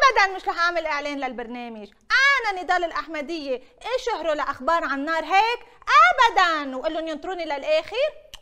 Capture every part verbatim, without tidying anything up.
ابدا مش رح اعمل اعلان للبرنامج. انا نضال الاحمديه، ايش شهروا لاخبار عن النار هيك؟ ابدا. وقول لهم ينطروني للاخر.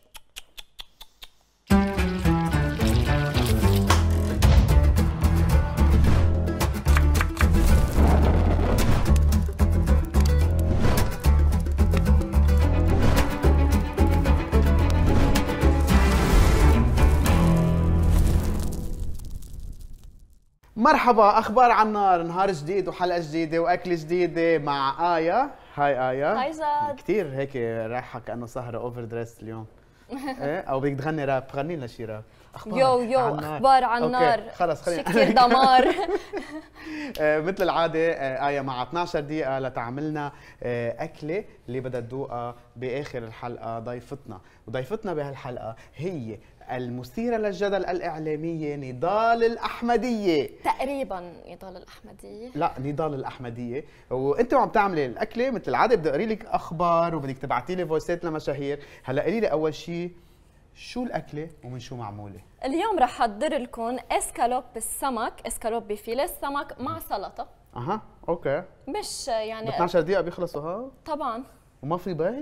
مرحبا، اخبار على النار، نهار جديد وحلقه جديده واكله جديده مع آية. هاي آية. هاي جاد. كثير هيك رايحه كانه سهره اوفر دريس اليوم. ايه او بدك تغني راب، غني لنا شي راب. اخبار يو يو على اخبار على النار. خلص خلينا كثير دمار. مثل العاده آية مع اثنعش دقيقه لتعملنا اكله اللي بدها تذوقها باخر الحلقه ضيفتنا، وضيفتنا بهالحلقه هي المثيرة للجدل الإعلامية نضال الأحمدية. تقريبا نضال الأحمدية. لا نضال الأحمدية. وأنت وعم تعملي الأكلة مثل العادة بدي أقري لك أخبار وبدك تبعتي لي فويسات لمشاهير. هلا قولي لي أول شيء شو الأكلة ومن شو معمولة؟ اليوم رح أحضر لكم اسكالوب بالسمك، اسكالوب بفيليه السمك مع سلطة. أها أوكي. مش يعني ب اثنعش دقيقة بيخلصوا ها؟ طبعا. وما في بيض؟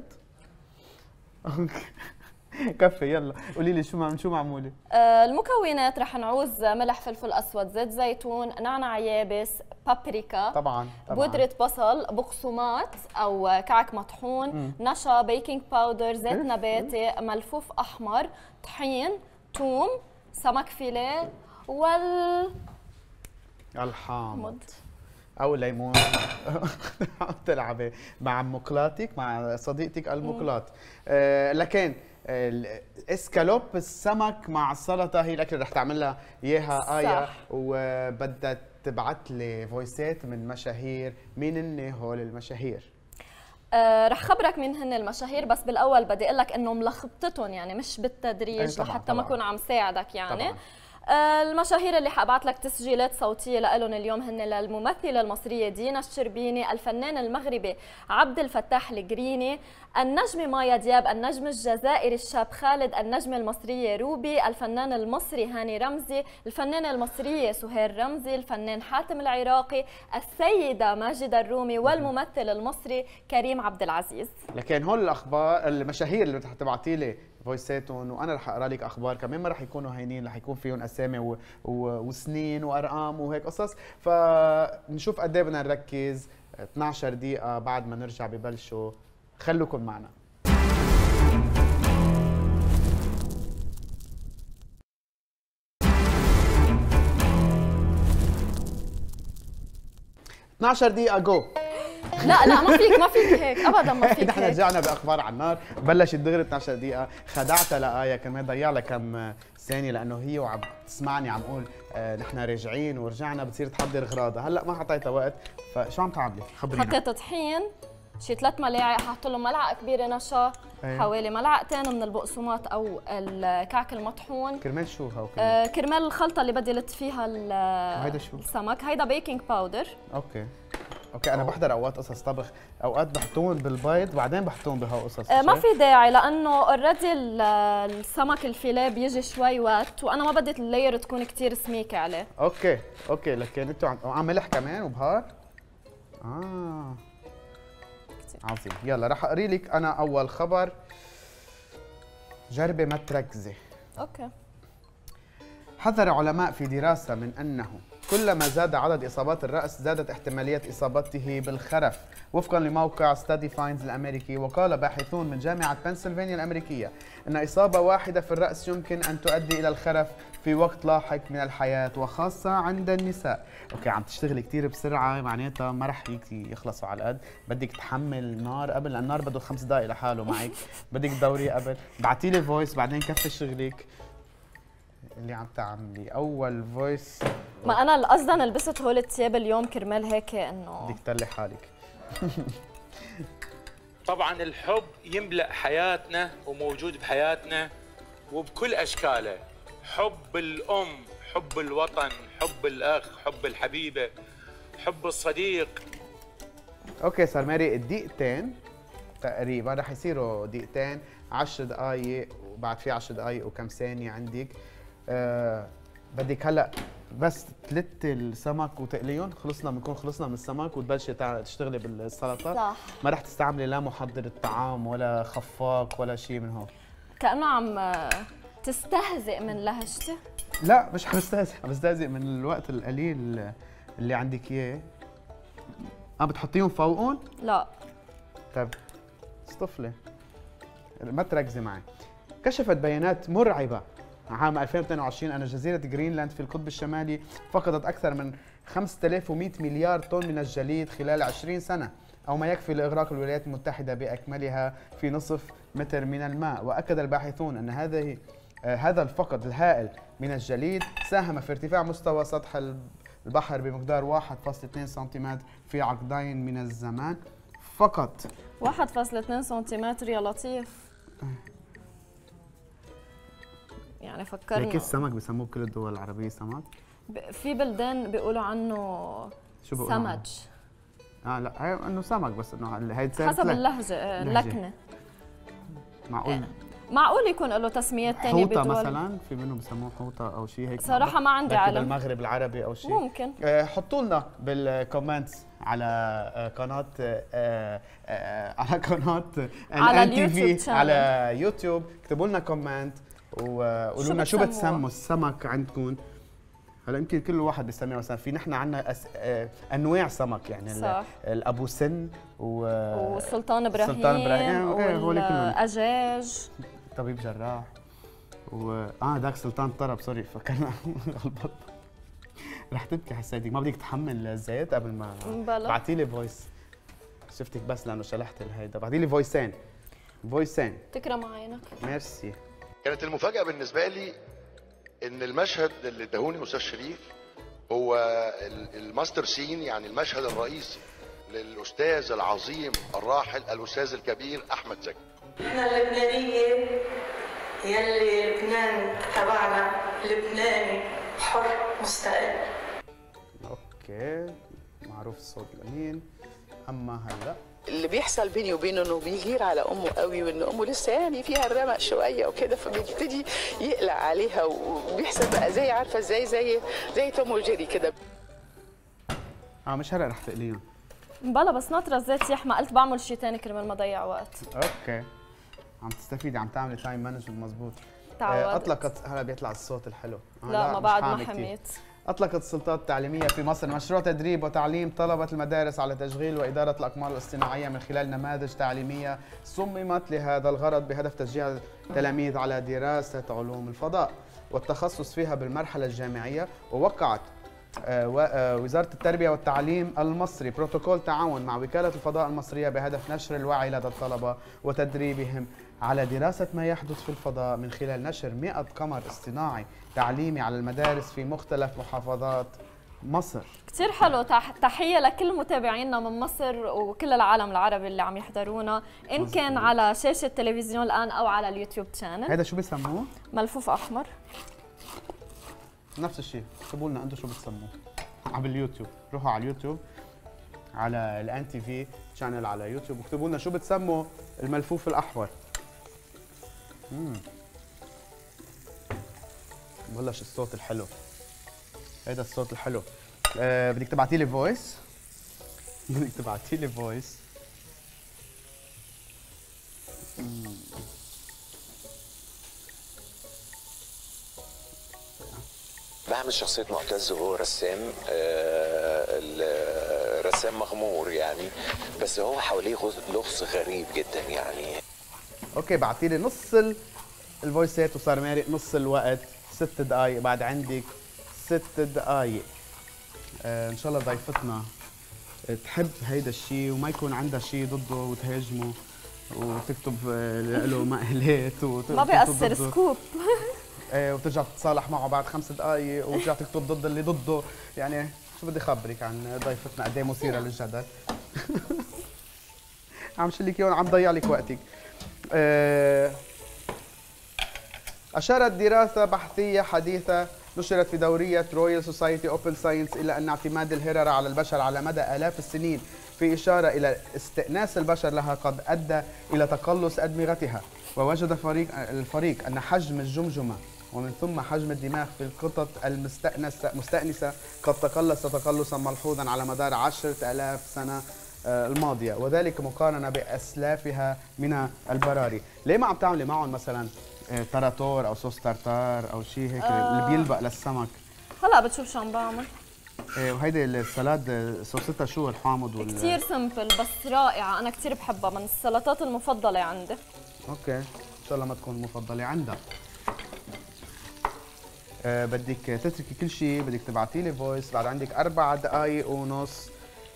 كفي يلا قولي لي شو شو معموله؟ آه المكونات رح نعوز ملح، فلفل اسود، زيت زيتون، نعناع يابس، بابريكا طبعا, طبعاً. بودرة بصل، بقسماط او كعك مطحون، مم. نشا، بيكنج باودر، زيت نباتي، ملفوف احمر، طحين، ثوم، سمك فيليه وال الحامض او ليمون. تلعبي مع مقلاتك مع صديقتك المقلاط. آه لكن الاسكالوب السمك مع السلطه هي الاكله رح تعملها اياها آية، وبدها تبعت لي فويسات من مشاهير. مين هن هول المشاهير؟ آه رح خبرك مين هن المشاهير، بس بالاول بدي اقول لك انه ملخبطتهم يعني مش بالتدريج لحتى ما اكون عم ساعدك يعني. طبعاً. المشاهير اللي حابعت لك تسجيلات صوتيه لهم اليوم هن للممثله المصريه دينا الشربيني، الفنان المغربي عبد الفتاح القريني، النجمه مايا دياب، النجم الجزائري الشاب خالد، النجمه المصريه روبي، الفنان المصري هاني رمزي، الفنانه المصريه سهير رمزي، الفنان حاتم العراقي، السيده ماجدة الرومي، والممثل المصري كريم عبد العزيز. لكن هول الاخبار المشاهير اللي رح تبعتي لي فويساتهم وانا رح اقرا لك اخبار كمان ما رح يكونوا هينين، رح يكون فيهم اسامي و... و... وسنين وارقام وهيك قصص، فنشوف قد ايه بدنا نركز. اثنعش دقيقة بعد ما نرجع ببلشوا، خلوكم معنا. اثنعش دقيقة جو. لا لا ما فيك ما فيك هيك ابدا، ما فيك نحن رجعنا باخبار على النار، بلشت دغري اثنعش دقيقة، خدعتها لآية كمان ضيع لها كم ثانية لأنه هي وعم تسمعني عم قول آه نحن راجعين ورجعنا بتصير تحضر غراضها، هلا ما حطيتها وقت، فشو عم تعملي؟ خبرينا. حطيت طحين، شي ثلاث ملاعق، حط لهم ملعقة كبيرة نشا، أيه. حوالي ملعقتين من البقسماط أو الكعك المطحون. كرمال شو هو؟ آه كرمال الخلطة اللي بدي لت فيها هيدا شو؟ السمك، هيدا بيكنج باودر. اوكي اوكي انا بحضر اوقات قصص طبخ، اوقات بحطون بالبيض وبعدين بحطون بهالقصص. آه ما في داعي لانه اوريدي السمك الفيليه بيجي شوي وقت، وانا ما بدي اللاير تكون كثير سميكه عليه. اوكي اوكي لكن انتوا عم عم ملح كمان وبهار؟ اه عظيم. يلا رح اقري لك انا اول خبر، جربي ما تركزي. اوكي. حذر علماء في دراسة من أنه كلما زاد عدد إصابات الرأس زادت احتمالية إصابته بالخرف وفقا لموقع ستادي فايندز الأمريكي. وقال باحثون من جامعة بنسلفانيا الأمريكية أن إصابة واحدة في الرأس يمكن أن تؤدي إلى الخرف في وقت لاحق من الحياة وخاصة عند النساء. أوكي عم تشتغلي كثير بسرعة، معناتها ما رح يخلصوا على القد، بدك تحمل نار قبل لأن النار بده خمس دقائق لحاله معك، بدك تدوري قبل، بعتي لي فويس بعدين كفي شغلك اللي عم تعملي. اول فويس ما انا قصدا لبست هول الثياب اليوم كرمال هيك انه بدك تطلعي حالك. طبعا الحب يملأ حياتنا وموجود بحياتنا وبكل اشكاله، حب الام، حب الوطن، حب الاخ، حب الحبيبه، حب الصديق. اوكي صار ماري الدقيقتين تقريبا رح يصيروا دقيقتين، عشر دقائق وبعد في عشر دقائق وكم ثانيه عندك. أه بدك هلا بس تلت السمك وتقليهم، خلصنا بنكون خلصنا من السمك وتبلشي تشتغلي بالسلطه. صح. ما رح تستعملي لا محضر الطعام ولا خفاق ولا شيء من هون. كأنه عم تستهزئ من لهجتي. لا مش عم بستهزئ، عم بستهزئ من الوقت القليل اللي عندك اياه. اه بتحطيهم فوقهم؟ لا. طيب اصطفلي ما تركزي معي. كشفت بيانات مرعبة عام ألفين واثنين وعشرين أن جزيرة جرينلاند في القطب الشمالي فقدت أكثر من خمسة آلاف ومئة مليار طن من الجليد خلال عشرين سنة، أو ما يكفي لإغراق الولايات المتحدة بأكملها في نصف متر من الماء. وأكد الباحثون أن هذه آه هذا الفقد الهائل من الجليد ساهم في ارتفاع مستوى سطح البحر بمقدار واحد فاصلة اثنين سنتيمتر في عقدين من الزمان فقط. واحد فاصلة اثنين سنتيمتر يا لطيف. يعني فكرنا هيك السمك بسموه بكل الدول العربية سمك؟ في بلدان بيقولوا عنه شو بيقولوا سمج. اه لا هي انه سمك بس انه هي حسب اللهجة اللكنة. معقول معقول يكون له تسميات ثانية حوطة بدول مثلا، في منهم بسموه حوطة او شيء هيك. صراحة ما عندي علم. بالمغرب العربي او شيء ممكن. آه حطوا لنا بالكومنتس على آه قناة آه آه على قناة على اليوتيوب channel. على يوتيوب، اكتبوا لنا كومنت وقولوا لنا شو بتسموا السمك عندكم. هلا يمكن كل واحد بيسميه مثلا، في نحن عندنا أس... آه... انواع سمك يعني صح. الابو سن و... والسلطان ابراهيم السلطان ابراهيم والاجاج طبيب جراح و اه داك سلطان طرب سوري فكرنا غلطت. رح تبكي حسيتك ما بدك تحمل الزيت قبل ما بعتي لي فويس. شفتك بس لانه شلحت الهيدا، بعتي لي فويسين فويسين تكرم عينك. ميرسي. كانت المفاجأة بالنسبة لي إن المشهد اللي اداهوني أستاذ شريف هو الماستر سين، يعني المشهد الرئيسي للأستاذ العظيم الراحل الأستاذ الكبير أحمد زكي. احنا اللبنانية يلي لبنان تبعنا لبناني حر مستقل. اوكي معروف الصوت الأمين. أما هلا اللي بيحصل بيني وبينه انه بيغير على امه قوي، وان امه لسه يعني فيها الرمق شويه وكده، فبيبتدي يقلق عليها وبيحصل بقى زي عارفه ازاي زي زي توم وجيري كده. اه مش هلا رح تقليهم بلا بس ناطره الزيت يحمى، قلت بعمل شيء ثاني كرمال ما اضيع وقت. اوكي عم تستفيدي، عم تعملي تايم مانجمنت مضبوط. تعودت. اطلقت هلا بيطلع الصوت الحلو. آه لا, لا ما بعد ما حميت. أطلقت السلطات التعليمية في مصر مشروع تدريب وتعليم طلبة المدارس على تشغيل وإدارة الأقمار الاصطناعية من خلال نماذج تعليمية صممت لهذا الغرض بهدف تشجيع التلاميذ على دراسة علوم الفضاء والتخصص فيها بالمرحلة الجامعية. ووقعت وزارة التربية والتعليم المصري بروتوكول تعاون مع وكالة الفضاء المصرية بهدف نشر الوعي لدى الطلبة وتدريبهم على دراسة ما يحدث في الفضاء من خلال نشر مئة قمر اصطناعي تعليمي على المدارس في مختلف محافظات مصر. كثير حلو. تحية لكل متابعينا من مصر وكل العالم العربي اللي عم يحضرونا، إن كان على شاشة التلفزيون الآن أو على اليوتيوب شانل. هذا شو بيسموه؟ ملفوف أحمر. نفس الشيء، اكتبوا لنا انتم شو بتسموه على اليوتيوب. روحوا على اليوتيوب على الان تي في شانل على يوتيوب واكتبوا لنا شو بتسموا الملفوف الاحمر. امم بلش الصوت الحلو. هيدا الصوت الحلو. أه بدك تبعتي لي فويس. بدك تبعتي لي فويس. بعمل شخصية معتز وهو رسام، آه الرسام مغمور يعني، بس هو حواليه لغز غريب جدا يعني. اوكي بعتي لي نص الفويسات وصار مارق نص الوقت، ست دقائق، بعد عندك ست دقائق. آه ان شاء الله ضيفتنا تحب هيدا الشيء وما يكون عندها شيء ضده وتهاجمه وتكتب له مقالات ما بيأثر سكوب. وترجع تتصالح معه بعد خمس دقائق وترجع تكتب ضد اللي ضده. يعني شو بدي خبرك عن ضيفتنا قد ايه مثيره للجدل. عم شلك اياهم، عم ضيع لك وقتك. اشارت دراسه بحثيه حديثه نشرت في دوريه رويال سوسايتي اوبن ساينس الى ان اعتماد الهررة على البشر على مدى الاف السنين في اشاره الى استئناس البشر لها قد ادى الى تقلص ادمغتها. ووجد فريق الفريق ان حجم الجمجمه ومن ثم حجم الدماغ في القطط المستأنسة مستأنسة قد تقلص تقلصا ملحوظا على مدار عشرة آلاف سنة الماضية، وذلك مقارنة بأسلافها من البراري. ليه ما عم تعملي معهم مثلا تراتور أو صوص تارتار أو شيء هيك آه. اللي بيلبق للسمك؟ هلا بتشوف شو عم بعمل. ايه وهيدي السلاد صوصتها شو الحامض وال كثير سمبل بس رائعة، أنا كثير بحبها، من السلطات المفضلة عندي. اوكي، إن شاء الله ما تكون مفضلة عندها. أه بدك تتركي كل شيء، بدك تبعتي لي فويس، بعد عندك أربع دقايق ونص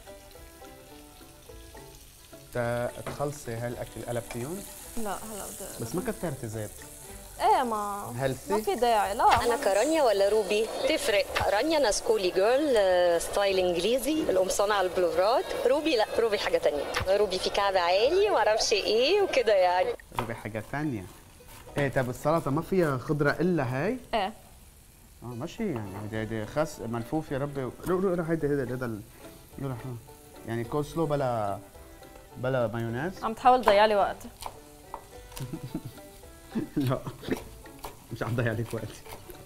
تخلصي هالأكل. قلبتيهم؟ لا هلا بدي بس ما كترتي زيت. ايه ما هيلثي؟ ما في داعي. لا انا كرانيا ولا روبي؟ تفرق. رانيا انا سكولي جيرل ستايل انجليزي، القمصان على البلوفرات. روبي لا، روبي حاجه ثانيه. روبي في كعب عالي ما اعرفش ايه وكده يعني. روبي حاجه ثانيه. ايه طب السلطه ما فيها خضره الا هاي؟ ايه اه ماشي يعني هيدي خس ملفوف يا ربي. روح روح هيدا هيدا هيدا روح يعني كول سلو بلا بلا مايونيز. عم تحاول تضيع لي وقتي. لا مش عم ضيع عليك وقتي.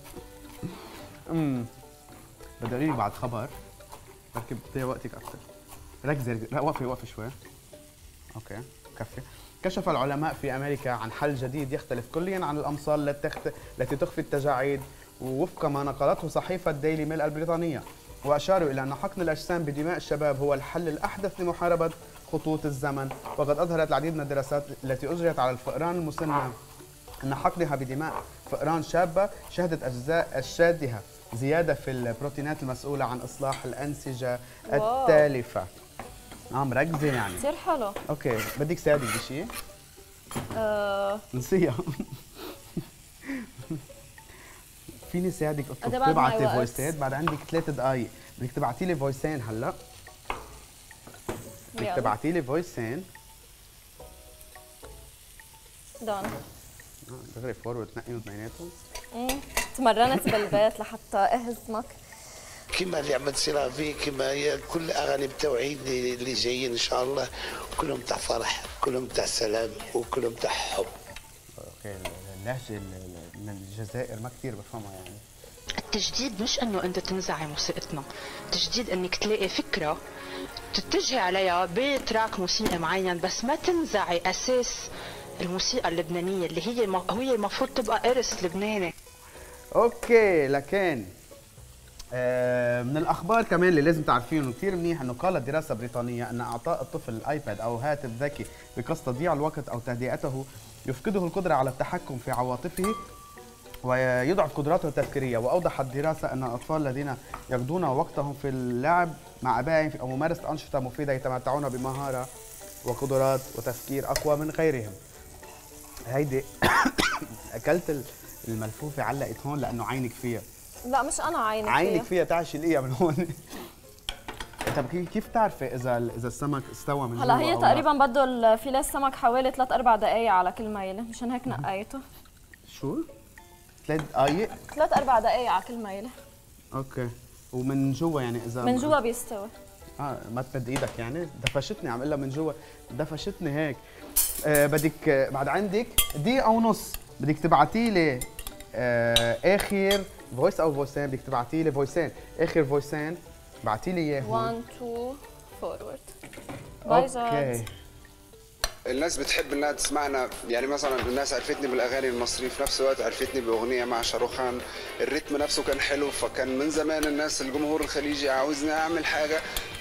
امم بدي اقول لك بعد خبر بركي بتضيع وقتك اكثر. ركزي لا وقفي وقفي شوي. اوكي كفي. كشف العلماء في امريكا عن حل جديد يختلف كليا عن الامصال التي تخفي التجاعيد، ووفق ما نقلته صحيفه ديلي ميل البريطانيه، واشاروا الى ان حقن الاجسام بدماء الشباب هو الحل الاحدث لمحاربه خطوط الزمن. وقد اظهرت العديد من الدراسات التي اجريت على الفئران المسنه أن حقنها بدماء فئران شابة شهدت أجزاء أجسادها زيادة في البروتينات المسؤولة عن إصلاح الأنسجة واو. التالفة. آه مركزة يعني. كثير حلو. أوكي بدك ساعدك بشيء؟ أه نسيها. فيني ساعدك تبعتي فويسات بعد عندك ثلاث دقايق، بدك تبعتي لي فويسين هلا. بدك تبعتي لي فويسين. دون. دغري فورورد تنقيهم اثنيناتهم؟ امم تمرنت بالبيت لحتى اهزمك. كما اللي عم تصير فيه، كما هي كل اغاني التوعيد اللي جايين ان شاء الله كلهم تاع فرح، كلهم تاع سلام، وكلهم تاع حب. اوكي اللهجه من الجزائر ما كثير بفهمها يعني. التجديد مش انه انت تنزعي موسيقتنا، التجديد انك تلاقي فكره تتجهي عليها بتراك موسيقي معين، بس ما تنزعي اساس الموسيقى اللبنانيه اللي هي هي المفروض تبقى إرث لبناني. اوكي لكن آه من الاخبار كمان اللي لازم تعرفينه كثير منيح انه قالت دراسه بريطانيه ان اعطاء الطفل الايباد او هاتف ذكي بقصد تضييع الوقت او تهدئته يفقده القدره على التحكم في عواطفه ويضعف قدراته التفكيريه. واوضحت الدراسه ان الاطفال الذين يقضون وقتهم في اللعب مع ابائهم او ممارسه انشطه مفيده يتمتعون بمهاره وقدرات وتفكير اقوى من غيرهم. هيدي اكلت الملفوفه علقت هون لانه عينك فيها. لا مش انا عينك فيها، عينك فيها تعال شيليها من هون. طب كيف بتعرفي اذا اذا السمك استوى من هلا هي تقريبا بده الفيليه السمك حوالي ثلاث اربع دقائق على كل ميله، مشان هيك نقيته. شو؟ ثلاث دقائق؟ ثلاث اربع دقائق على كل ميله. اوكي ومن جوا يعني اذا من جوا بيستوي. اه ما تمد ايدك يعني؟ دفشتني عم اقول من جوا دفشتني هيك. آه بدك آه بعد عندك دقيقة ونص بدك تبعتي لي آه اخر فويس او فويسين، بدك تبعتي لي فويسين، اخر فويسين بعتي لي اياهم. واحد اثنين فورورد. اوكي. الناس بتحب انها تسمعنا، يعني مثلا الناس عرفتني بالاغاني المصريه، في نفس الوقت عرفتني باغنيه مع شاروخان، الريتم نفسه كان حلو، فكان من زمان الناس الجمهور الخليجي عاوزني اعمل حاجه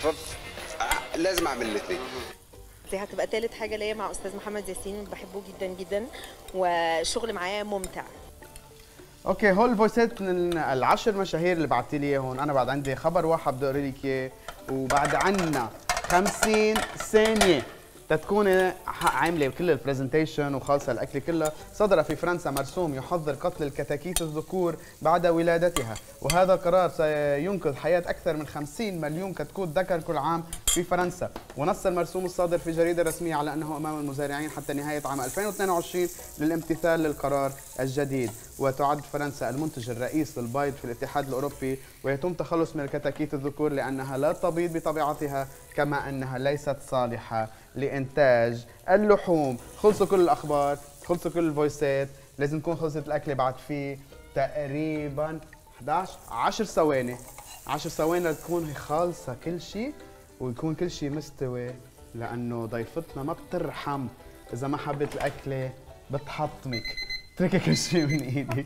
فلازم اعمل الاثنين. دي هتبقى ثالث حاجه ليا مع استاذ محمد ياسين، بحبه جدا جدا وشغل معاه ممتع. اوكي هول الفويسات من العشر مشاهير اللي بعتي لي اياهم. انا بعد عندي خبر واحد بدي اقري لك اياه، وبعد عنا خمسين ثانيه تتكوني عامله كل البرزنتيشن وخالصه الاكل كلها. صدر في فرنسا مرسوم يحظر قتل الكتاكيت الذكور بعد ولادتها، وهذا القرار سينقذ حياه اكثر من خمسين مليون كتكوت ذكر كل عام في فرنسا. ونص المرسوم الصادر في جريده رسميه على انه امام المزارعين حتى نهايه عام ألفين واثنين وعشرين للامتثال للقرار الجديد. وتعد فرنسا المنتج الرئيس للبيض في الاتحاد الاوروبي، ويتم التخلص من الكتاكيت الذكور لانها لا تبيض بطبيعتها، كما انها ليست صالحه لإنتاج اللحوم. خلصوا كل الأخبار، خلصوا كل الفويسات، لازم تكون خلصت الأكلة بعد فيه تقريبا إحدى عشر عشر ثواني. عشر ثواني لتكون خالصه كل شيء ويكون كل شيء مستوي، لانه ضيفتنا ما بترحم، اذا ما حبت الاكله بتحطمك. اتركي كل شيء من ايدك.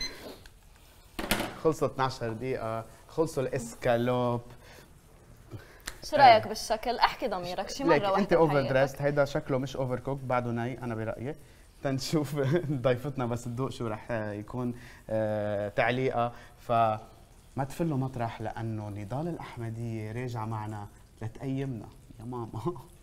خلصت اثنعش دقيقه، خلصوا الاسكالوب. شو رايك بالشكل؟ احكي ضميرك شي مره واحده. انت اوفر دريست، هيدا شكله مش اوفر كوك، بعده ني انا برايي. تنشوف ضيفتنا بس تذوق شو رح يكون آه تعليقها. فما تفلوا مطرح، لانه نضال الاحمديه راجعه معنا لتقيمنا يا ماما.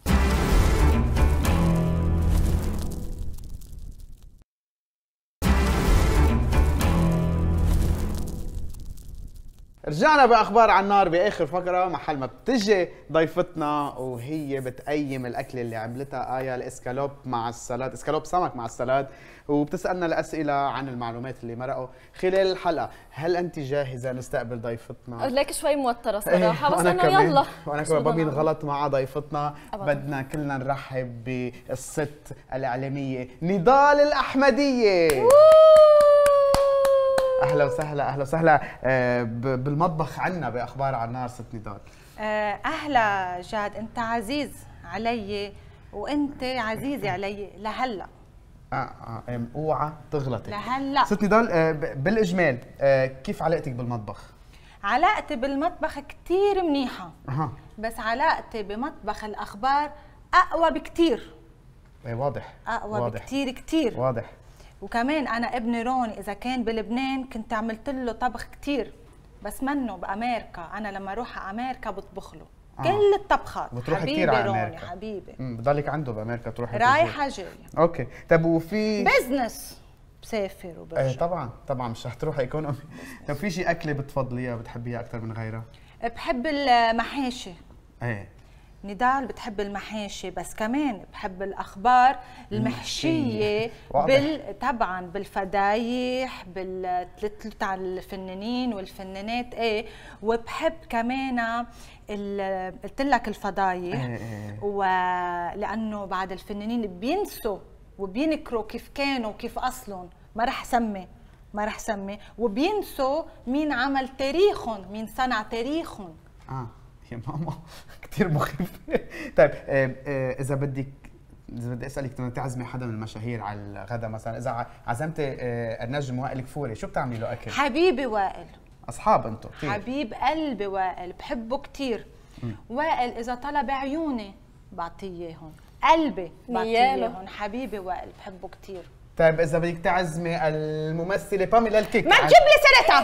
رجعنا باخبار على النار باخر فقره، محل ما بتجي ضيفتنا وهي بتقيم الاكله اللي عملتها ايا، الاسكالوب مع السلاد، اسكالوب سمك مع السلاد، وبتسالنا الاسئله عن المعلومات اللي مرقوا خلال الحلقه. هل انت جاهزه نستقبل ضيفتنا؟ ليك شوي موتره صراحه، بس انه كمان. يلا. وانا كمان بمين غلط مع ضيفتنا. بدنا كلنا نرحب بالست الاعلاميه نضال الاحمديه. اهلا وسهلا اهلا وسهلا بالمطبخ عنا باخبار على النار ست نضال. اهلا جاد، انت عزيز علي وانت عزيزه علي لهلا. اه اه اوعى تغلطي لهلا. ست نضال، بالاجمال كيف علاقتك بالمطبخ؟ علاقتي بالمطبخ كثير منيحه. اها بس علاقتي بمطبخ الاخبار اقوى بكثير. ايه واضح اقوى واضح. بكثير كثير واضح. وكمان انا ابني روني اذا كان بلبنان كنت عملت له طبخ كثير، بس منه بامريكا. انا لما اروح على امريكا بطبخ له آه. كل الطبخات. بتروحي حبيبي كثير على روني امريكا. حبيبي امم بضلك عنده بامريكا تروحي رايحه جايه. اوكي طيب وفي بزنس بسافر وبرجع. ايه طبعا طبعا مش رح تروحي ايكونومي. طيب في شيء اكله بتفضليها بتحبيها اكثر من غيرها؟ بحب المحاشي. ايه نضال بتحب المحاشي، بس كمان بحب الاخبار المحشيه بال طبعا بالفدايح بالتلت على الفنانين والفنانات. ايه وبحب كمان قلت لك الفضايح. ايه ايه. ولانه بعد الفنانين بينسوا وبينكروا كيف كانوا وكيف اصلهم، ما رح سمي ما رح سمي وبينسوا مين عمل تاريخهم، مين صنع تاريخهم. اه يا ماما كثير مخيف. طيب آه آه اذا بدك اذا بدي اسالك بدك تعزمي حدا من المشاهير على الغداء مثلا، اذا عزمتي آه النجم وائل كفوري شو بتعملي له اكل؟ حبيبي وائل. اصحاب انتم كثير. حبيب قلبي وائل، بحبه كثير. وائل اذا طلب عيوني بعطيه اياهم، قلبي بعطيه اياهم. حبيبي وائل بحبه كثير. طيب اذا بدك تعزمي الممثله باميلا الكيك ما تجيب لي سيرتها.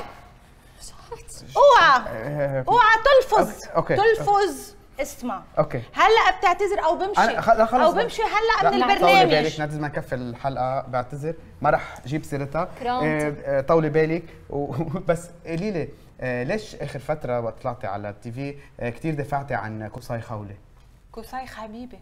اوعى اوعى تلفظ. أوكي. تلفظ اسمع. اوكي هلا بتعتذر او بمشي أنا او بمشي هلا من البرنامج. طولي بالك نعتذر ما نكفي الحلقه، بعتذر ما رح جيب سيرتها. آه طولي بالك بس قولي لي آه ليش اخر فتره وقت طلعتي على التي في آه كثير دفعتي عن قصي خولي؟ قصي حبيبي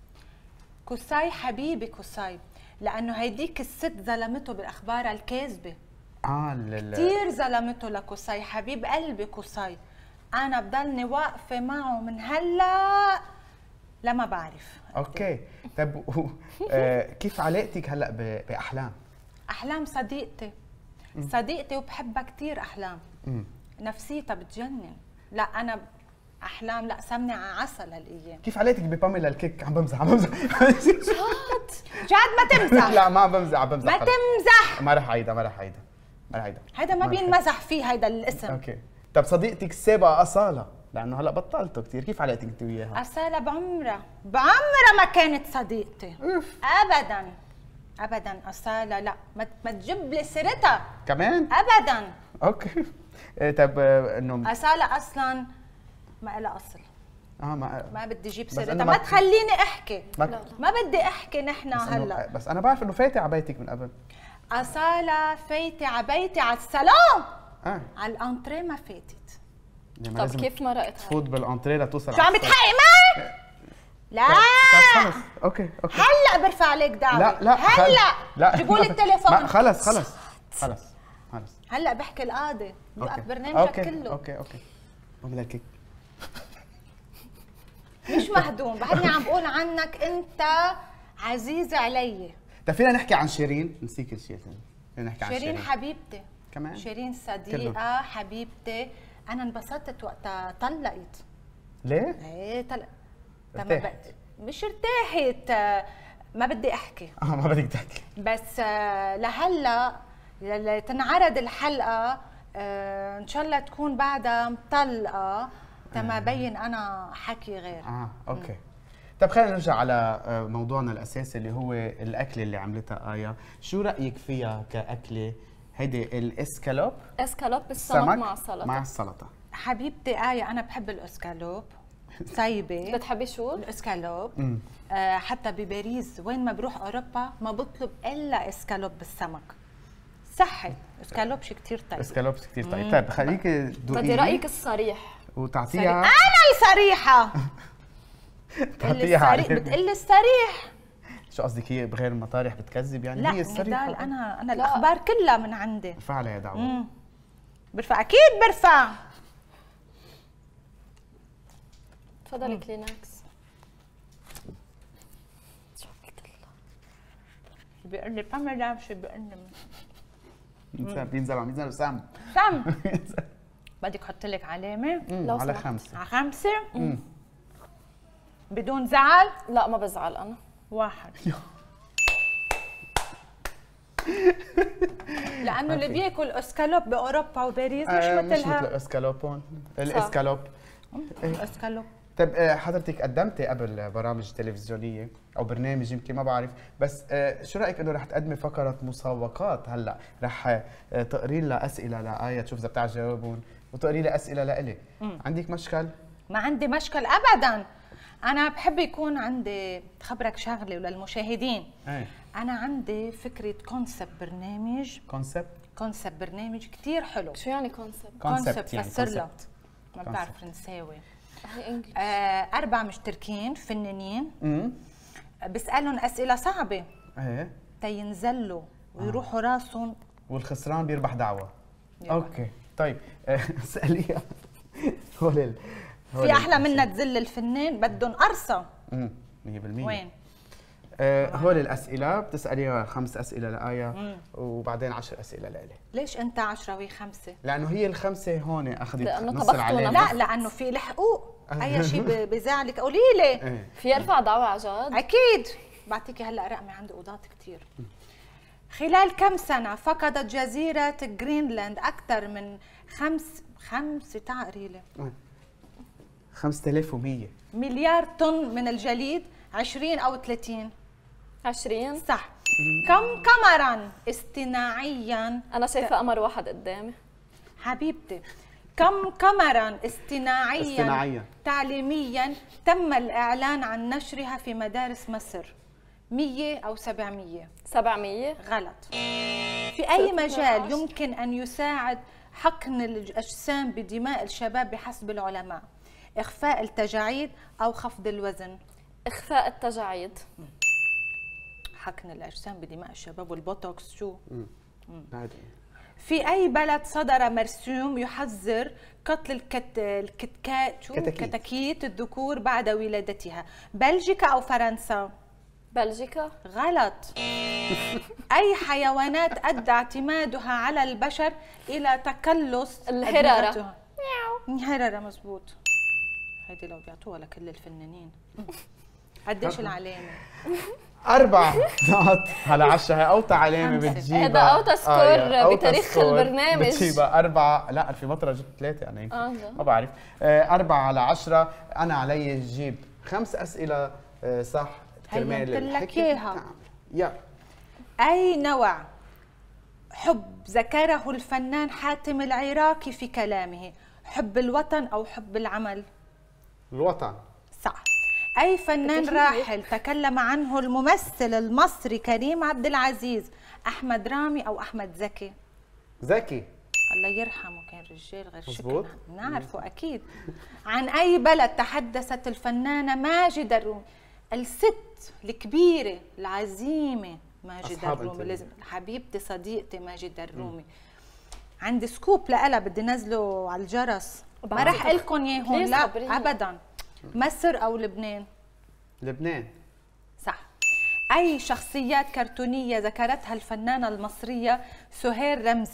قصي حبيبي قصي، لانه هيديك الست ظلمته بالاخبار الكاذبه. اه لا كثير ظلمته لقصي، حبيب قلبي قصي. انا بضلني واقفه معه من هلا لما بعرف. اوكي طيب آه كيف علاقتك هلا باحلام؟ احلام صديقتي صديقتي وبحبها كثير. احلام مم. نفسيتها بتجنن. لا انا احلام لا سمني على عسل هالايام. كيف علاقتك بباميلا الكيك؟ عم بمزح عم بمزح. جاد جاد ما تمزح. لا ما بمزح عم بمزح. ما تمزح. ما رح عيدها ما رح عيدها ما رح عيدها. هيدا ما بينمزح فيه هيدا الاسم. اوكي طب صديقتك السابقه اصاله، لانه هلا بطلتوا كثير، كيف علاقتك انت وياها؟ اصاله بعمرها بعمرها ما كانت صديقتي. أوف. ابدا ابدا اصاله لا ما, ما تجيب لي سيرتها كمان ابدا. اوكي طب انه اصاله اصلا ما لها اصل. اه ما ما بدي اجيب سيرتها، ما, ما تخليني احكي. ما, ما بدي احكي نحن بس هلا. بس انا بعرف انه فايته على بيتك من قبل. اصاله فايته على بيتي على الصالون. اه على الانتريه ما فاتت. طب كيف مرقت؟ تفوت بالانتريه لتوصل شو عم بتحقق معي؟ لا خلص اوكي اوكي هلا برفع عليك دعوه. لا لا هلا لا جيبوا لي التليفون. خلص خلص خلص خلص هلا بحكي القاضي بوقف برنامجك أوكي. كله. اوكي اوكي بعمل لك مش مهضوم، بعدني عم بقول عنك انت عزيزه علي. طيب فينا نحكي عن شيرين؟ نسيت كل شيء. فينا نحكي عن شيرين شيرين حبيبتي كمان شيرين صديقه حبيبتي. انا انبسطت وقتها طلقت. ليه؟ ايه طلقت. ارتاحت. مش ارتاحت، ما بدي احكي. اه ما بدك تحكي. بس لهلا تنعرض الحلقه ان شاء الله تكون بعدها مطلقه تما بين انا حكي غير. اه اوكي. م. طب خلينا نرجع على موضوعنا الاساسي اللي هو الاكله اللي عملتها آية. شو رايك فيها كاكله؟ هيدي الاسكالوب، اسكالوب بالسمك مع السلطه. مع السلطه حبيبتي آية، انا بحب الاسكالوب طيبه. بتحبي شو؟ الاسكالوب. آه حتى بباريس وين ما بروح اوروبا ما بطلب الا اسكالوب بالسمك. صحي. اسكالوب شي كثير طيب. اسكالوب كثير طيب. طيب خليكي دوقي. بدي رايك الصريح وتعطيها. انا الصريحه. تعطيها على بتقلي الصريح. شو قصدك؟ هي بغير المطارح بتكذب يعني؟ لا هي الصريحه. لا انا انا الاخبار كلها من عندي. ارفع عليها دعوه. برفع اكيد برفع. تفضلي كلينكس. شو قلت له؟ بيقول لي باميلا شو بيقول لي؟ بينزل عم ينزل سم سم. بدك احط لك علامه؟ لو على خمسه. على خمسه؟ مم. بدون زعل؟ لا ما بزعل انا. واحد. لانه اللي بياكل اسكالوب باوروبا وباريس مش آه مثلها. مش مثل الاسكالوب. الاسكالوب الاسكالوب. طيب حضرتك قدمتي قبل برامج تلفزيونيه او برنامج يمكن ما بعرف، بس شو رايك انه رح تقدمي فقره مسابقات هلا؟ رح تقري لنا اسئله لآية تشوف اذا بتعرف تجاوبهم وتقري لي اسئله لإلي. عندك مشكل؟ ما عندي مشكل ابدا. انا بحب يكون عندي، خبرك شغله وللمشاهدين. ايه. انا عندي فكره كونسبت برنامج. كونسبت؟ كونسبت برنامج كثير حلو. شو يعني كونسبت؟ كونسبت يعني فسر لها. ما بعرف فرنساوي. هي انجلش. آه اربع مشتركين فنانين. امم بسالهم اسئله صعبه. ايه. تينزلوا ويروحوا آه. راسهم. والخسران بيربح دعوه. اوكي طيب اساليها. هول في احلى منها تذل الفنان، بدهم قرصه. امم مية بالمية. وين؟ آه هول الاسئله بتساليها خمس اسئله لآية وبعدين عشر اسئله لإلي. ليش انت عشرة وهي خمسه؟ لانه هي الخمسه هون اخذت نص العلامه. لا لانه في الحقوق. اي شيء بزعلك قولي لي. في ارفع دعوه على جد؟ اكيد. بعطيكي هلا رقمي، عندي اوضات كثير. خلال كم سنه فقدت جزيره جرينلاند اكثر من خمس خمسه تعقري لي خمسة آلاف ومية مليار طن من الجليد؟ عشرين او ثلاثين؟ عشرين. صح. كم قمرا اصطناعيا؟ انا شايفه قمر واحد قدامي حبيبتي. كم قمرا اصطناعيا اصطناعيا تعليميا تم الاعلان عن نشرها في مدارس مصر؟ مية او سبعمية؟ سبعمية. غلط. في اي مجال يمكن ان يساعد حقن الاجسام بدماء الشباب بحسب العلماء؟ اخفاء التجاعيد او خفض الوزن؟ اخفاء التجاعيد. حقن الاجسام بدماء الشباب والبوتوكس شو؟ امم في اي بلد صدر مرسوم يحذر قتل الكت... الكتكات شو؟ كتاكيت. كتاكيت الذكور بعد ولادتها؟ بلجيكا او فرنسا؟ بلجيكا. غلط. اي حيوانات ادى اعتمادها على البشر الى تقلص الهراره؟ الهراره مزبوط. هيدي لو بيعطوها لكل الفنانين. قديش العلامه؟ أربع نقط على عشرة. هي أوطى علامة بتجيبها. هذا أوطى سكور آه بتاريخ البرنامج. بتجيبها أربعة. لا في فترة جبت ثلاثة أنا يمكن. آه ما بعرف. آه أربعة على عشرة. أنا علي جيب خمس أسئلة آه صح كرمال الحكي. إياها. يا أي نوع حب ذكره الفنان حاتم العراقي في كلامه؟ حب الوطن أو حب العمل؟ الوطن. صح. أي فنان راحل تكلم عنه الممثل المصري كريم عبد العزيز؟ أحمد رامي أو أحمد زكي؟ زكي. الله يرحمه، كان رجال غير شكل نعرفه أكيد. عن أي بلد تحدثت الفنانة ماجدة الرومي؟ الست الكبيرة العزيمة ماجدة الرومي، لازم حبيبتي صديقتي ماجدة الرومي. عندي سكوب لها بدي نزله على الجرس، ما راح اقول لكم اياه هون. لا ابدا. مصر او لبنان؟ لبنان. صح. اي شخصيات كرتونيه ذكرتها الفنانه المصريه سهير رمزي؟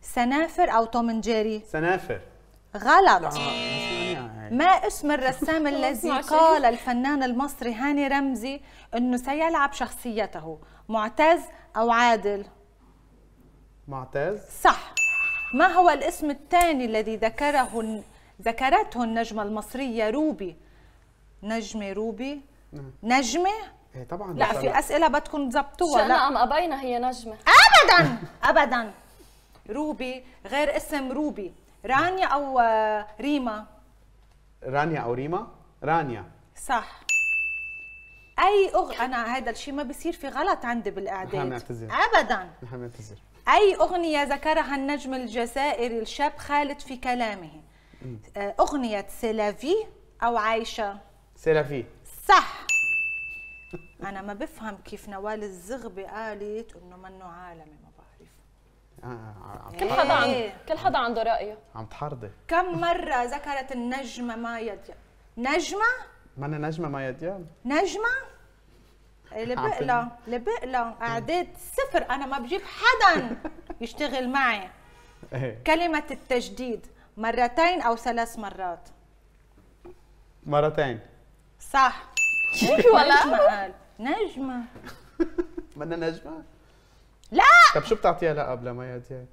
سنافر او توم اند جيري؟ سنافر. غلط. آه. ما اسم الرسام الذي قال الفنان المصري هاني رمزي انه سيلعب شخصيته؟ معتز او عادل؟ معتز. صح. ما هو الاسم الثاني الذي ذكره ذكرته النجمة المصرية روبي؟ نجمة روبي؟ نجمة؟ ايه طبعا. لا في أسئلة بدكم تظبطوها. لا أم أبينا هي نجمة. أبدا أبدا. روبي غير اسم روبي. رانيا أو ريما؟ رانيا أو ريما؟ رانيا. صح. أي أغ أنا هذا الشيء ما بصير في غلط عندي بالإعداد. نحن نعتذر. أبدا. نحن نعتذر. أي أغنية ذكرها النجم الجزائري الشاب خالد في كلامه؟ أغنية سيلافي أو عايشة؟ سيلافي. صح. أنا ما بفهم كيف نوال الزغبي قالت إنه منه عالمي، ما بعرف. آه كل حدا عنده كل حدا عنده رأيه. عم تحرضي. كم مرة ذكرت النجمة مايا دياب؟ نجمة؟ مانا نجمة مايا دياب؟ نجمة؟ لبقلة لبقلة اعداد صفر. انا ما بجيب حدا يشتغل معي. كلمة التجديد مرتين او ثلاث مرات؟ مرتين. صح. ولا نجمة قال نجمة. منا نجمة؟ لا. طب شو بتعطيها لقب لمايا دياب؟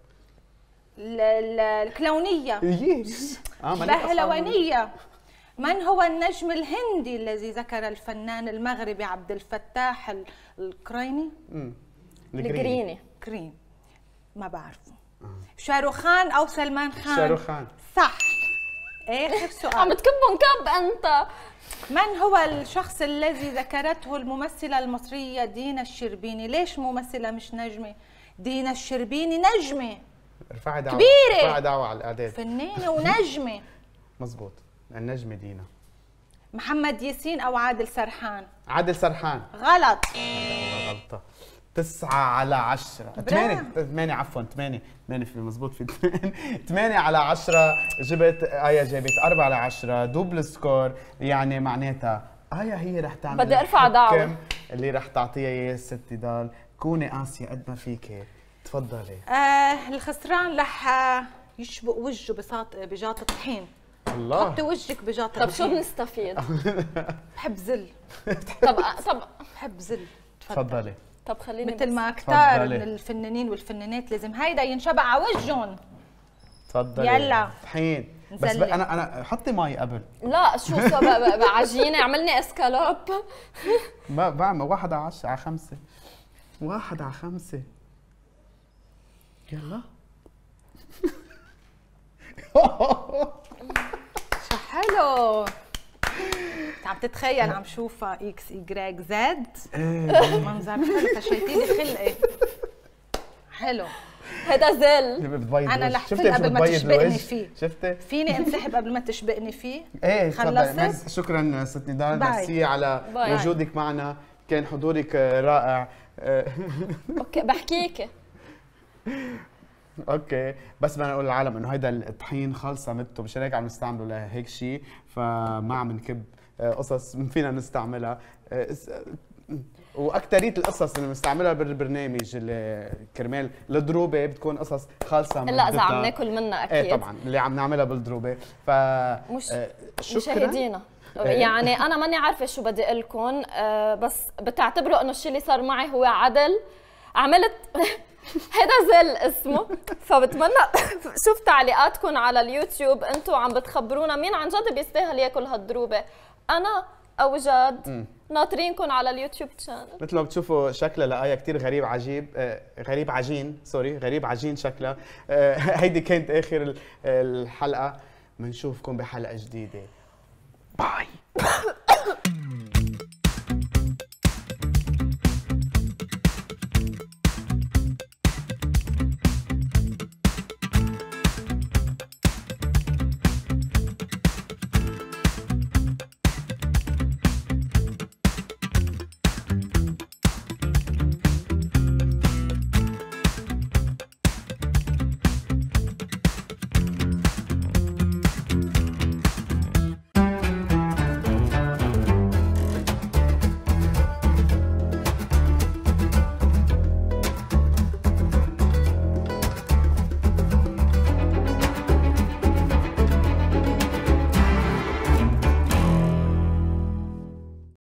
الكلونية. اه بهلوانية. من هو النجم الهندي الذي ذكر الفنان المغربي عبد الفتاح القريني؟ امم القريني. كريم. ما بعرفه. آه. شاروخان او سلمان خان؟ شاروخان. صح. اخر سؤال. عم تكبهم كب انت. من هو الشخص الذي ذكرته الممثلة المصرية دينا الشربيني؟ ليش ممثلة مش نجمة؟ دينا الشربيني نجمة. ارفعي دعوة. كبيرة. ارفعي دعوة على الإعداد. فنانة ونجمة. مزبوط. النجمة دينا. محمد ياسين أو عادل سرحان؟ عادل سرحان. غلط. غلطة. تسعة على عشرة. ثمانية ثمانية عفوا ثمانية ثمانية في مزبوط في ثمانية على عشرة. جبت آية جابت أربعة على عشرة دوبل سكور، يعني معناتها آية هي رح تعمل بدي أرفع دعوة اللي رح تعطيها إياه ست ضال. كوني قاسية قد ما فيكي. تفضلي. آه الخسران رح يشبق وجهه بساط بجاطة طحين. الله. حطي وجهك بجاطة. طب شو بنستفيد؟ بحب زل. طب طب بحب زل. تفضلي. طب خليني مثل ما كتار من الفنانين والفنانات لازم هيدا ينشبع على وجههم. تفضلي. يلا طحين. بس انا انا حطي مي قبل. لا شو عجينه عملني اسكالوب. ما بعمل واحد على عشرة على خمسة. واحد على خمسة. يلا. شو حلو. عم تتخيل عم شوفها اكس ايجريك زد. منظر حلو. فشيتيلي خلقي. حلو. هذا زل. انا رح فل قبل ما تشبقني فيه. شفتي؟ فيني انسحب قبل ما تشبقني فيه؟ ايه خلصت؟ شكرا ست نضال، ميرسي على باي. وجودك معنا، كان حضورك رائع. اوكي بحكيك. اوكي بس بدنا نقول للعالم انه هيدا الطحين خالصه مدته، مشان هيك عم نستعمله لهيك شيء، فما عم نكب قصص فينا نستعملها. واكثريه القصص اللي بنستعملها بالبرنامج اللي كرمال الضروبه بتكون قصص خالصه الا اذا عم ناكل منها اكيد. ايه طبعا اللي عم نعملها بالضروبه. ف مش مشاهدينا يعني انا ماني عارفه شو بدي اقول لكم، بس بتعتبروا انه الشيء اللي صار معي هو عدل. عملت هذا زل اسمه، فبتمنى شوف تعليقاتكم على اليوتيوب، انتم عم بتخبرونا مين عن جد بيستاهل ياكل هالضروبه، انا او جاد. ناطرينكم على اليوتيوب شانل. مثل ما بتشوفوا شكلها لآية كثير غريب عجيب، آه غريب عجين، سوري غريب عجين شكلها. آه هيدي كانت اخر الحلقه، بنشوفكم بحلقه جديده.